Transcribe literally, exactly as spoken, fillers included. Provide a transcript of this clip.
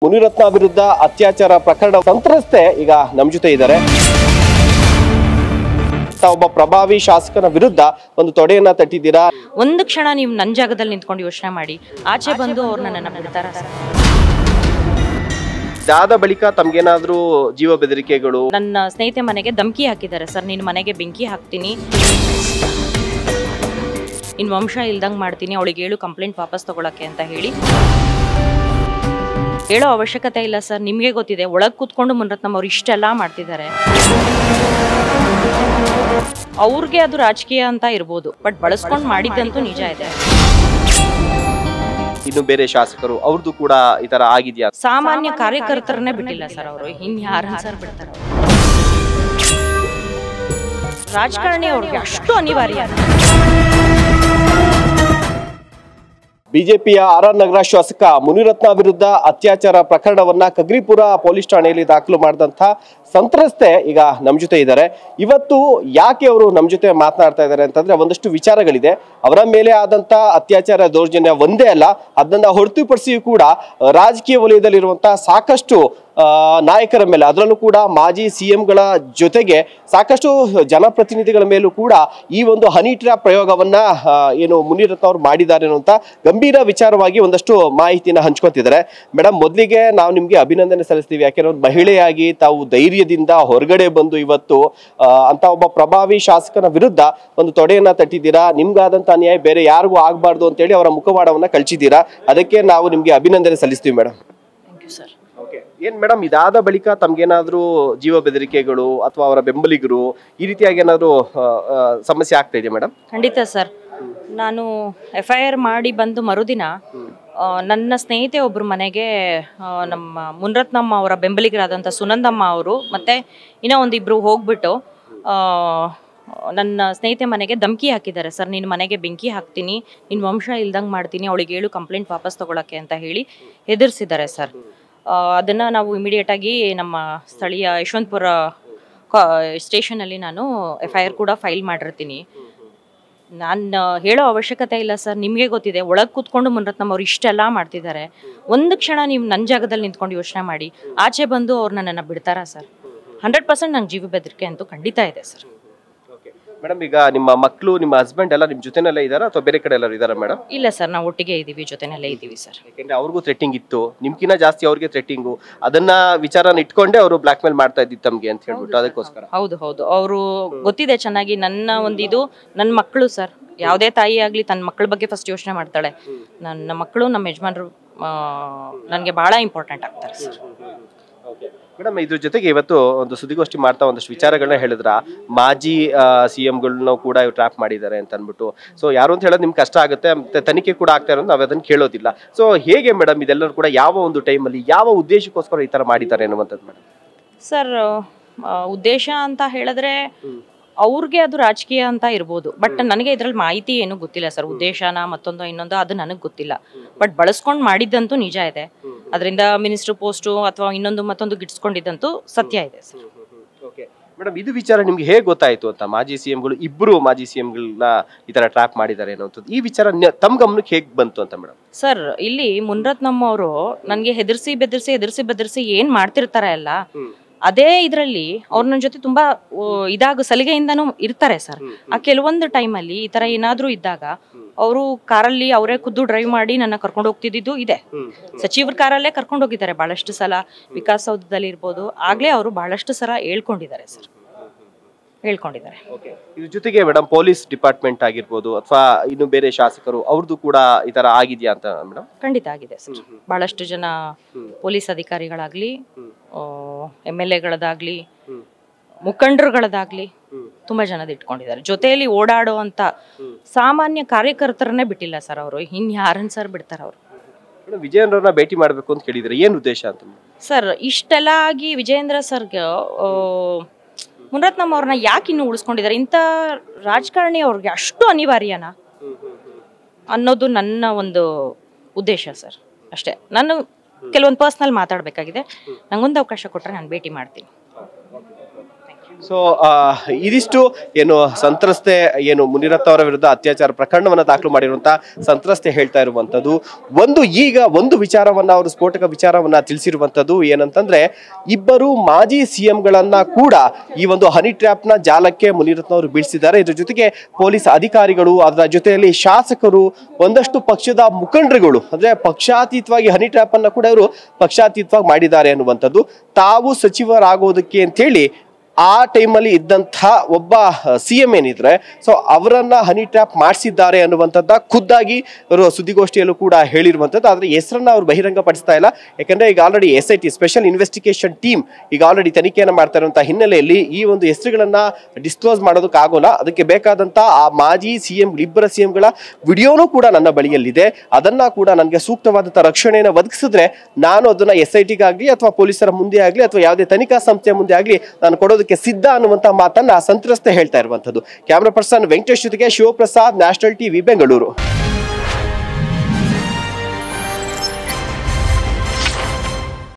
ಮುನಿರತ್ನ ವಿರುದ್ಧ ಅತ್ಯಾಚಾರ ಪ್ರಕರಣ ಸಂತ್ರಸ್ತೆ ಈಗ ನಮ್ಮ ಜೊತೆ ಇದ್ದಾರೆ. ಒಬ್ಬ ಪ್ರಭಾವಿ ಶಾಸಕನ ವಿರುದ್ಧ ಒಂದು ತೊಡೆಯನ್ನ ತಟ್ಟಿದ್ದೀರಾ. ಒಂದು ಕ್ಷಣ ನೀವು ನನ್ನ ಜಾಗದಲ್ಲಿ ನಿಂತ್ಕೊಂಡು ಯೋಚನೆ ಮಾಡಿ, ಆಚೆ ಬಂದು ಅವ್ರು ನನ್ನನ್ನು ಬಿಡ್ತಾರ? ಇದಾದ ಬಳಿಕ ತಮ್ಗೇನಾದ್ರೂ ಜೀವ ಬೆದರಿಕೆಗಳು? ನನ್ನ ಸ್ನೇಹಿತೆ ಮನೆಗೆ ಧಮಕಿ ಹಾಕಿದ್ದಾರೆ ಸರ್, ನಿನ್ನ ಮನೆಗೆ ಬೆಂಕಿ ಹಾಕ್ತೀನಿ, ಇನ್ ವಂಶ ಇಲ್ದಂಗೆ ಮಾಡ್ತೀನಿ, ಅವಳಿಗೆ ಹೇಳು ಕಂಪ್ಲೇಂಟ್ ವಾಪಸ್ ತಗೊಳಕ್ಕೆ ಅಂತ ಹೇಳಿ. ಹೇಳೋ ಅವಶ್ಯಕತೆ ಇಲ್ಲ ಸರ್, ನಿಮಗೆ ಗೊತ್ತಿದೆ ಒಳಗೆ ಕೂತ್ಕೊಂಡು ಮುನಿರತ್ನಂ ಅವ್ರು ಇಷ್ಟೆಲ್ಲ ಮಾಡ್ತಿದ್ದಾರೆ. ಅವ್ರಿಗೆ ಅದು ರಾಜಕೀಯ ಅಂತ ಇರ್ಬೋದು, ಬಟ್ ಬಳಸ್ಕೊಂಡು ಮಾಡಿದ್ದಂತೂ ನಿಜ ಇದೆ. ಇನ್ನು ಬೇರೆ ಶಾಸಕರು ಅವ್ರದ್ದು ಕೂಡ ಈ ತರ ಆಗಿದ್ಯಾ? ಸಾಮಾನ್ಯ ಕಾರ್ಯಕರ್ತರನ್ನೇ ಬಿಟ್ಟಿಲ್ಲ ಸರ್ ಅವರು, ಇನ್ ಯಾರನ್ನ ಸರ್ ಬಿಡ್ತಾರೆ? ರಾಜಕಾರಣಿ ಅವ್ರಿಗೆ ಅಷ್ಟು ಅನಿವಾರ್ಯ. ಬಿಜೆಪಿಯ ಆರ್ ಆರ್ ನಗರ ಶಾಸಕ ಮುನಿರತ್ನ ವಿರುದ್ಧ ಅತ್ಯಾಚಾರ ಪ್ರಕರಣವನ್ನ ಕಗ್ರಿಪುರ ಪೊಲೀಸ್ ಠಾಣೆಯಲ್ಲಿ ದಾಖಲು ಮಾಡಿದಂತ ಸಂತ್ರಸ್ತೆ ಈಗ ನಮ್ಮ ಜೊತೆ ಇದ್ದಾರೆ. ಇವತ್ತು ಯಾಕೆ ಅವರು ನಮ್ಮ ಜೊತೆ ಮಾತನಾಡ್ತಾ ಇದ್ದಾರೆ ಅಂತಂದ್ರೆ ಒಂದಷ್ಟು ವಿಚಾರಗಳಿದೆ. ಅವರ ಮೇಲೆ ಆದಂತ ಅತ್ಯಾಚಾರ ದೌರ್ಜನ್ಯ ಒಂದೇ ಅಲ್ಲ, ಅದನ್ನ ಹೊರತುಪಡಿಸಿಯೂ ಕೂಡ ರಾಜಕೀಯ ವಲಯದಲ್ಲಿರುವಂತಹ ಸಾಕಷ್ಟು ನಾಯಕರ ಮೇಲೆ, ಅದರಲ್ಲೂ ಕೂಡ ಮಾಜಿ ಸಿಎಂಗಳ ಜೊತೆಗೆ ಸಾಕಷ್ಟು ಜನಪ್ರತಿನಿಧಿಗಳ ಮೇಲೂ ಕೂಡ ಈ ಒಂದು ಹನಿ ಟ್ರ್ಯಾಪ್ ಪ್ರಯೋಗವನ್ನ ಏನು ಮುನಿರತ್ನ ಅವರು ಮಾಡಿದ್ದಾರೆ ಅನ್ನುವಂತ ಗಂಭೀರ ವಿಚಾರವಾಗಿ ಒಂದಷ್ಟು ಮಾಹಿತಿನ ಹಂಚ್ಕೊತಿದ್ದಾರೆ. ಮೇಡಮ್, ಮೊದಲಿಗೆ ನಾವು ನಿಮ್ಗೆ ಅಭಿನಂದನೆ ಸಲ್ಲಿಸ್ತೀವಿ. ಯಾಕೆಂದ್ರೆ ಒಂದು ಮಹಿಳೆಯಾಗಿ ತಾವು ಧೈರ್ಯದಿಂದ ಹೊರಗಡೆ ಬಂದು ಇವತ್ತು ಅಂತ ಒಬ್ಬ ಪ್ರಭಾವಿ ಶಾಸಕನ ವಿರುದ್ಧ ಒಂದು ತೊಡೆಯನ್ನ ತಟ್ಟಿದ್ದೀರಾ. ನಿಮ್ಗಾದಂತ ಅನ್ಯಾಯ ಬೇರೆ ಯಾರಿಗೂ ಆಗ್ಬಾರ್ದು ಅಂತ ಹೇಳಿ ಅವರ ಮುಖವಾಡವನ್ನ ಕಳ್ಚಿದ್ದೀರಾ. ಅದಕ್ಕೆ ನಾವು ನಿಮ್ಗೆ ಅಭಿನಂದನೆ ಸಲ್ಲಿಸ್ತೀವಿ ಮೇಡಮ್. ಸರ್ ಏನ್ ಮೇಡಮ್, ಇದಾದ ಬಳಿಕ ತಮ್ಗೇನಾದ್ರೂ ಜೀವ ಬೆದರಿಕೆಗಳು ಅಥವಾ ಅವರ ಬೆಂಬಲಿಗರು ಈ ರೀತಿಯಾಗಿ ಏನಾದ್ರು ಸಮಸ್ಯೆ ಆಗ್ತಾ ಇದೆಯಾ ಮೇಡಮ್? ಖಂಡಿತ ಸರ್, ನಾನು ಎಫ್ ಐ ಆರ್ ಮಾಡಿ ಬಂದು ಮರುದಿನ ನನ್ನ ಸ್ನೇಹಿತೆ ಒಬ್ಬರು ಮನೆಗೆ ನಮ್ಮ ಮುನಿರತ್ನಂ ಅವರ ಬೆಂಬಲಿಗರಾದಂಥ ಸುನಂದಮ್ಮ ಅವರು ಮತ್ತು ಇನ್ನೂ ಒಂದಿಬ್ಬರು ಹೋಗ್ಬಿಟ್ಟು ನನ್ನ ಸ್ನೇಹಿತೆ ಮನೆಗೆ ಧಮಕಿ ಹಾಕಿದ್ದಾರೆ ಸರ್, ನಿನ್ನ ಮನೆಗೆ ಬೆಂಕಿ ಹಾಕ್ತೀನಿ, ನಿನ್ನ ವಂಶ ಇಲ್ದಂಗೆ ಮಾಡ್ತೀನಿ, ಅವಳಿಗೆ ಹೇಳು ಕಂಪ್ಲೇಂಟ್ ವಾಪಸ್ ತಗೊಳಕ್ಕೆ ಅಂತ ಹೇಳಿ ಹೆದರ್ಸಿದ್ದಾರೆ ಸರ್. ಅದನ್ನು ನಾವು ಇಮಿಡಿಯೇಟಾಗಿ ನಮ್ಮ ಸ್ಥಳೀಯ ಯಶವಂತಪುರ ಸ್ಟೇಷನಲ್ಲಿ ನಾನು ಎಫ್ ಐ ಆರ್ ಕೂಡ ಫೈಲ್ ಮಾಡಿರ್ತೀನಿ. ನಾನು ಹೇಳೋ ಅವಶ್ಯಕತೆ ಇಲ್ಲ ಸರ್, ನಿಮಗೆ ಗೊತ್ತಿದೆ ಒಳಗೆ ಕೂತ್ಕೊಂಡು ಮುನಿರತ್ನಂ ಅವ್ರು ಇಷ್ಟೆಲ್ಲ ಮಾಡ್ತಿದ್ದಾರೆ. ಒಂದು ಕ್ಷಣ ನೀವು ನನ್ನ ಜಾಗದಲ್ಲಿ ನಿಂತ್ಕೊಂಡು ಯೋಚನೆ ಮಾಡಿ, ಆಚೆ ಬಂದು ಅವ್ರು ನನ್ನನ್ನು ಬಿಡ್ತಾರಾ ಸರ್? ಹಂಡ್ರೆಡ್ ಪರ್ಸೆಂಟ್ ನಂಗೆ ಜೀವ ಬೆದರಿಕೆ ಅಂತೂ ಖಂಡಿತ ಇದೆ ಸರ್. ಮೇಡಮ್, ಈಗ ನಿಮ್ಮ ಮಕ್ಕಳು, ನಿಮ್ಮ ಹಸ್ಬೆಂಡ್ ಎಲ್ಲ ನಿಮ್ಮ ಜೊತೆನಲ್ಲೇ ಇದ್ದಾರಾ ಅಥವಾ ಬೇರೆ ಕಡೆ ಎಲ್ಲರೂ ಇದ್ದಾರಾ ಮೇಡಮ್? ಇಲ್ಲ ಸರ್, ನಾವು ಒಟ್ಟಿಗೆ ಇದ್ದೀವಿ, ಜೊತೆನಲ್ಲೇ ಇದ್ದೀವಿ ಸರ್. ಯಾಕೆಂದ್ರೆ ಅವ್ರಿಗೂ ಥ್ರೆಟ್ಟಿಂಗ್ ಇತ್ತು, ನಿಮ್ಕಿನ್ನ ಜಾಸ್ತಿ ಅವ್ರಿಗೆ ಥ್ರೆಟ್ಟಿಂಗು, ಅದನ್ನ ವಿಚಾರನ ಇಟ್ಕೊಂಡೆ ಅವರು ಬ್ಲಾಕ್ ಮೇಲ್ ಮಾಡ್ತಾ ಇದ್ದಿದ್ದು ತಮ್ಗೆ ಅಂತ ಹೇಳ್ಬಿಟ್ಟು ಅದಕ್ಕೋಸ್ಕರ. ಹೌದು ಹೌದು, ಅವರು ಗೊತ್ತಿದೆ ಚೆನ್ನಾಗಿ. ನನ್ನ ಒಂದಿದು ನನ್ನ ಮಕ್ಕಳು ಸರ್, ಯಾವುದೇ ತಾಯಿ ಆಗಲಿ ತನ್ನ ಮಕ್ಕಳ ಬಗ್ಗೆ ಫಸ್ಟ್ ಯೋಚನೆ ಮಾಡ್ತಾಳೆ. ನನ್ನ ಮಕ್ಕಳು, ನಮ್ಮ ಯಜಮಾನರು ನನಗೆ ಬಹಳ ಇಂಪಾರ್ಟೆಂಟ್ ಆಗ್ತಾರೆ ಸರ್. ಮೇಡಮ್, ಇದ್ರ ಜೊತೆಗೆ ಇವತ್ತು ಒಂದು ಸುದ್ದಿಗೋಷ್ಠಿ ಮಾಡ್ತಾ ಒಂದಷ್ಟು ವಿಚಾರಗಳನ್ನ ಹೇಳಿದ್ರ, ಮಾಜಿ ಸಿ ಎಂಗಳನ್ನ ಕೂಡ ಇವ್ರು ಟ್ರ್ಯಾಪ್ ಮಾಡಿದ್ದಾರೆ ಅಂತ ಅನ್ಬಿಟ್ಟು. ಸೊ ಯಾರು ಅಂತ ಹೇಳೋದು ನಿಮ್ಗೆ ಕಷ್ಟ ಆಗುತ್ತೆ, ಮತ್ತೆ ತನಿಖೆ ಕೂಡ ಆಗ್ತಾ ಇರೋದು ನಾವು ಅದನ್ನ ಕೇಳೋದಿಲ್ಲ. ಸೊ ಹೇಗೆ ಮೇಡಮ್ ಇದೆಲ್ಲರೂ ಕೂಡ ಯಾವ ಒಂದು ಟೈಮಲ್ಲಿ ಯಾವ ಉದ್ದೇಶಕ್ಕೋಸ್ಕರ ಈ ತರ ಮಾಡಿದ್ದಾರೆ ಅನ್ನುವಂಥದ್ದು ಮೇಡಮ್? ಸರ್, ಉದ್ದೇಶ ಅಂತ ಹೇಳಿದ್ರೆ ಅವ್ರಿಗೆ ಅದು ರಾಜಕೀಯ ಅಂತ ಇರ್ಬೋದು, ಬಟ್ ನನಗೆ ಇದ್ರಲ್ಲಿ ಮಾಹಿತಿ ಏನು ಗೊತ್ತಿಲ್ಲ ಸರ್. ಉದ್ದೇಶನ ಮತ್ತೊಂದು ಇನ್ನೊಂದು ಅದು ನನಗೆ ಗೊತ್ತಿಲ್ಲ, ಬಟ್ ಬಳಸ್ಕೊಂಡು ಮಾಡಿದ್ದಂತೂ ನಿಜ ಇದೆ. ಅದರಿಂದ ಮಿನಿಸ್ಟರ್ ಪೋಸ್ಟು ಅಥವಾ ಇನ್ನೊಂದು ಮತ್ತೊಂದು ಗಿಟ್ಸ್ಕೊಂಡಿದ್ದಂತೂ ಸತ್ಯ ಇದೆ ಸರ್. ಮೇಡಮ್, ಇದು ವಿಚಾರ ನಿಮ್ಗೆ ಹೇಗೆ ಗೊತ್ತಾಯ್ತು ಅಂತ? ಮಾಜಿ ಸಿ ಎಂಗಳು ಇಬ್ಬರು ಮಾಜಿ ಸಿ ಎಂಗಳನ್ನ ಈ ತರ ಟ್ರ್ಯಾಪ್ ಮಾಡಿದ್ದಾರೆ ಅನ್ನೋಂಥದ್ದು ಈ ವಿಚಾರ ತಮ್ಮ ಗಮನಕ್ಕೆ ಹೇಗೆ ಬಂತು ಅಂತ ಮೇಡಮ್? ಸರ್, ಇಲ್ಲಿ ಮುನಿರತ್ನಂ ಅವರು ನನಗೆ ಹೆದರ್ಸಿ ಬೆದರ್ಸಿ ಹೆದರ್ಸಿ ಬೆದರ್ಸಿ ಏನ್ ಮಾಡ್ತಿರ್ತಾರೆ ಅಲ್ಲ, ಅದೇ ಇದರಲ್ಲಿ ಅವ್ರ ನನ್ನ ಜೊತೆ ತುಂಬಾ ಇದಾಗ ಸಲಿಗೆಯಿಂದನೂ ಇರ್ತಾರೆ ಸರ್. ಆ ಕೆಲವೊಂದು ಟೈಮಲ್ಲಿ ಈ ತರ ಏನಾದ್ರೂ ಇದ್ದಾಗ ಅವರು ಕಾರಲ್ಲಿ ಅವರೇ ಖುದ್ದು ಡ್ರೈವ್ ಮಾಡಿ ನನ್ನ ಕರ್ಕೊಂಡು ಹೋಗ್ತಿದ್ದು ಇದೆ. ಸಚಿವರ ಕಾರಲ್ಲೇ ಕರ್ಕೊಂಡು ಹೋಗಿದ್ದಾರೆ ಬಹಳಷ್ಟು ಸಲ, ವಿಕಾಸಸೌಧದಲ್ಲಿ ಇರ್ಬೋದು. ಆಗ್ಲೇ ಅವರು ಬಹಳಷ್ಟು ಸಲ ಹೇಳ್ಕೊಂಡಿದ್ದಾರೆ ಸರ್, ಹೇಳ್ಕೊಂಡಿದ್ದಾರೆ. ಇದ್ರ ಜೊತೆಗೆ ಮೇಡಮ್, ಪೊಲೀಸ್ ಡಿಪಾರ್ಟ್ಮೆಂಟ್ ಆಗಿರ್ಬೋದು ಅಥವಾ ಇನ್ನು ಬೇರೆ ಶಾಸಕರು ಅವ್ರದ್ದು ಕೂಡ ಈ ತರ ಆಗಿದ್ಯಾ ಅಂತ ಮೇಡಮ್? ಖಂಡಿತ ಆಗಿದೆ ಸರ್. ಬಹಳಷ್ಟು ಜನ ಪೊಲೀಸ್ ಅಧಿಕಾರಿಗಳಾಗ್ಲಿ, ಎಮ್ ಎಲ್ ಎಗಳದಾಗ್ಲಿ, ಮುಖಂಡರುಗಳದಾಗ್ಲಿ ತುಂಬಾ ಜನದ ಇಟ್ಕೊಂಡಿದ್ದಾರೆ. ಜೊತೆಯಲ್ಲಿ ಓಡಾಡುವಂತ ಸಾಮಾನ್ಯ ಕಾರ್ಯಕರ್ತರನ್ನೇ ಬಿಟ್ಟಿಲ್ಲ ಸರ್ ಅವರು, ಇನ್ ಯಾರನ್ನ ಸರ್ ಬಿಡ್ತಾರ ಅವರು? ವಿಜಯೇಂದ್ರನ ಭೇಟಿ ಮಾಡ್ಬೇಕು ಅಂತ ಕೇಳಿದ್ರೆ ಏನ್ ಉದ್ದೇಶ ಅಂತ ಸರ್? ಇಷ್ಟೆಲ್ಲ ಆಗಿ ವಿಜಯೇಂದ್ರ ಸರ್ಗೆ ಮುನಿರತ್ನಂ ಅವ್ರನ್ನ ಯಾಕೆ ಇನ್ನು ಉಳಿಸ್ಕೊಂಡಿದ್ದಾರೆ? ಇಂಥ ರಾಜಕಾರಣಿ ಅವ್ರಿಗೆ ಅಷ್ಟು ಅನಿವಾರ್ಯನಾ ಅನ್ನೋದು ನನ್ನ ಒಂದು ಉದ್ದೇಶ ಸರ್. ಅಷ್ಟೇ. ನಾನು ಕೆಲವೊಂದು ಪರ್ಸ್ನಲ್ ಮಾತಾಡಬೇಕಾಗಿದೆ, ನಂಗೊಂದು ಅವಕಾಶ ಕೊಟ್ಟರೆ ನಾನು ಭೇಟಿ ಮಾಡ್ತೀನಿ. ಸೊ ಇದಿಷ್ಟು ಏನು ಸಂತ್ರಸ್ತೆ ಏನು ಮುನಿರತ್ನ ಅವರ ವಿರುದ್ಧ ಅತ್ಯಾಚಾರ ಪ್ರಕರಣವನ್ನ ದಾಖಲು ಮಾಡಿರುವಂತಹ ಸಂತ್ರಸ್ತೆ ಹೇಳ್ತಾ ಇರುವಂತದ್ದು. ಒಂದು ಈಗ ಒಂದು ವಿಚಾರವನ್ನ ಅವರು ಸ್ಫೋಟಕ ವಿಚಾರವನ್ನ ತಿಳಿಸಿರುವಂತದ್ದು ಏನಂತಂದ್ರೆ, ಇಬ್ಬರು ಮಾಜಿ ಸಿಎಂಗಳನ್ನ ಕೂಡ ಈ ಒಂದು ಹನಿ ಟ್ರ್ಯಾಪ್ ನ ಜಾಲಕ್ಕೆ ಮುನಿರತ್ನ ಅವರು ಬೀಳಿಸಿದ್ದಾರೆ. ಇದ್ರ ಜೊತೆಗೆ ಪೊಲೀಸ್ ಅಧಿಕಾರಿಗಳು, ಅದರ ಜೊತೆಯಲ್ಲಿ ಶಾಸಕರು, ಒಂದಷ್ಟು ಪಕ್ಷದ ಮುಖಂಡರುಗಳು, ಅಂದ್ರೆ ಪಕ್ಷಾತೀತವಾಗಿ ಹನಿ ಟ್ರ್ಯಾಪ್ ಅನ್ನ ಕೂಡ ಇವರು ಪಕ್ಷಾತೀತವಾಗಿ ಮಾಡಿದ್ದಾರೆ ಅನ್ನುವಂಥದ್ದು. ತಾವು ಸಚಿವರಾಗೋದಕ್ಕೆ ಅಂತ ಹೇಳಿ ಆ ಟೈಮಲ್ಲಿ ಇದ್ದಂತಹ ಒಬ್ಬ ಸಿ ಎಂ ಏನಿದ್ರೆ ಸೊ ಅವರನ್ನ ಹನಿ ಟ್ರ್ಯಾಪ್ ಮಾಡಿಸಿದ್ದಾರೆ ಅನ್ನುವಂಥದ್ದ ಖುದ್ದಾಗಿ ಅವರು ಸುದ್ದಿಗೋಷ್ಠಿಯಲ್ಲೂ ಕೂಡ ಹೇಳಿರುವಂಥದ್ದು. ಆದ್ರೆ ಹೆಸರನ್ನ ಅವ್ರು ಬಹಿರಂಗ ಪಡಿಸ್ತಾ ಇಲ್ಲ. ಯಾಕಂದ್ರೆ ಈಗ already S I T special investigation team ಈಗ ಆಲ್ರೆಡಿ ತನಿಖೆಯನ್ನು ಮಾಡ್ತಾ ಇರುವಂತಹ ಹಿನ್ನೆಲೆಯಲ್ಲಿ ಈ ಒಂದು ಹೆಸರುಗಳನ್ನ ಡಿಸ್ಕ್ಲೋಸ್ ಮಾಡೋದಕ್ಕೆ ಆಗೋಲ್ಲ. ಅದಕ್ಕೆ ಬೇಕಾದಂತ ಆ ಮಾಜಿ ಸಿ ಎಂ ಇಬ್ಬರ ಸಿ ಎಂಗಳ ವಿಡಿಯೋನೂ ಕೂಡ ನನ್ನ ಬಳಿಯಲ್ಲಿದೆ. ಅದನ್ನ ಕೂಡ ನನಗೆ ಸೂಕ್ತವಾದಂತಹ ರಕ್ಷಣೆಯನ್ನು ಒದಗಿಸಿದ್ರೆ ನಾನು ಅದನ್ನ ಎಸ್ ಐ ಟಿಗಾಗ್ಲಿ ಅಥವಾ ಪೊಲೀಸರ ಮುಂದೆ ಆಗ್ಲಿ ಅಥವಾ ಯಾವುದೇ ತನಿಖಾ ಸಂಸ್ಥೆಯ ಮುಂದೆ ಆಗ್ಲಿ ನಾನು ಕೊಡೋದಕ್ಕೆ ಸಿದ್ಧ ಅನ್ನುವಂತ ಮಾತನ್ನ ಸಂತ್ರಸ್ತೆ ಹೇಳ್ತಾ ಇರುವಂತದ್ದು. ಕ್ಯಾಮರಾ ಪರ್ಸನ್ ವೆಂಕಟೇಶ್ ಜೊತೆಗೆ ಶಿವಪ್ರಸಾದ್, ನ್ಯಾಷನಲ್ ಟಿವಿ, ಬೆಂಗಳೂರು.